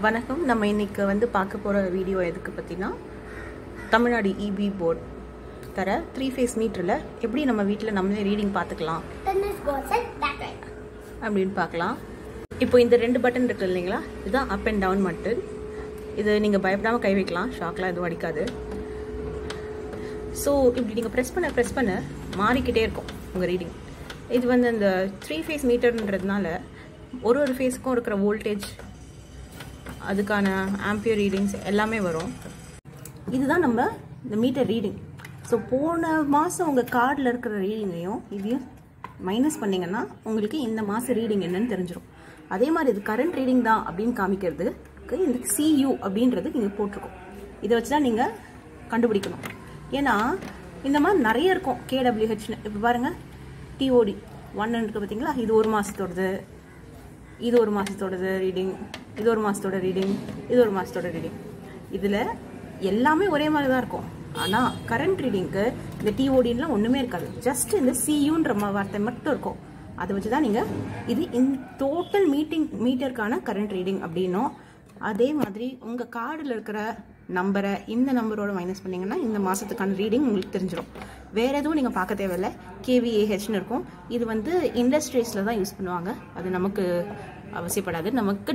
வணக்கம். நம்ம இன்னைக்கு வந்து பார்க்க போகிற வீடியோ எதுக்கு பற்றினா, தமிழ்நாடு இபி போர்டு தர 3 ஃபேஸ் மீட்டரில் எப்படி நம்ம வீட்டில் நம்மளே ரீடிங் பார்த்துக்கலாம் அப்படின்னு பார்க்கலாம். இப்போ இந்த 2 பட்டன் இருக்குது இல்லைங்களா, இதுதான் அப் அண்ட் டவுன் பட்டன். இது நீங்கள் பயப்படாமல் கை வைக்கலாம், ஷாக்லாம் எதுவும் அடிக்காது. ஸோ இப்படி நீங்கள் ப்ரெஸ் பண்ண மாறிக்கிட்டே இருக்கும் உங்கள் ரீடிங். இது வந்து அந்த 3 ஃபேஸ் மீட்டர்ன்றதுனால ஒரு ஃபேஸுக்கும் இருக்கிற வோல்டேஜ், அதுக்கான ஆம்பியர் ரீடிங்ஸ் எல்லாமே வரும். இதுதான் நம்ம இந்த மீட்டர் ரீடிங். ஸோ போன மாதம் உங்கள் கார்டில் இருக்கிற ரீடிங்கையும் இதையும் மைனஸ் பண்ணிங்கன்னா உங்களுக்கு இந்த மாதம் ரீடிங் என்னன்னு தெரிஞ்சிடும். அதே மாதிரி இது கரண்ட் ரீடிங் தான் அப்படின்னு காமிக்கிறதுக்கு இந்த CU அப்படின்றது இங்கே போட்டிருக்கோம். இதை வச்சு தான் நீங்கள் கண்டுபிடிக்கணும். ஏன்னா இந்த மாதிரி நிறைய இருக்கும் KWHன்னு. இப்போ பாருங்கள், TOD 1 இருக்குது பார்த்தீங்களா, இது ஒரு மாதத்தோடது, இது ஒரு மாதத்தோடது ரீடிங், இது ஒரு மாதத்தோட ரீடிங், இது ஒரு மாதத்தோட ரீடிங். இதில் எல்லாமே ஒரே மாதிரி தான் இருக்கும். ஆனால் கரண்ட் ரீடிங்க்கு இந்த TODலாம் ஒன்றுமே இருக்காது. ஜஸ்ட் இந்த CUன்ற வார்த்தை மட்டும் இருக்கும். அதை வச்சு தான் நீங்கள் இது இந்த டோட்டல் மீட்டருக்கான கரண்ட் ரீடிங் அப்படின்னும், அதே மாதிரி உங்கள் கார்டில் இருக்கிற நம்பரை இந்த நம்பரோட மைனஸ் பண்ணிங்கன்னா இந்த மாதத்துக்கான ரீடிங் உங்களுக்கு தெரிஞ்சிடும். வேறு எதுவும் நீங்கள் பார்க்க தேவையில்லை. KVAHன்னு இருக்கும். இது வந்து இண்டஸ்ட்ரீஸில் தான் யூஸ் பண்ணுவாங்க. அது நமக்கு அவசியப்படாது. நமக்கு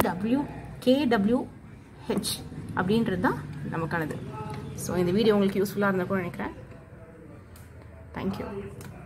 KWH அப்படின்றது தான் நமக்கானது. ஸோ இந்த வீடியோ உங்களுக்கு யூஸ்ஃபுல்லாக இருந்தால் கூட நினைக்கிறேன். தேங்க்யூ.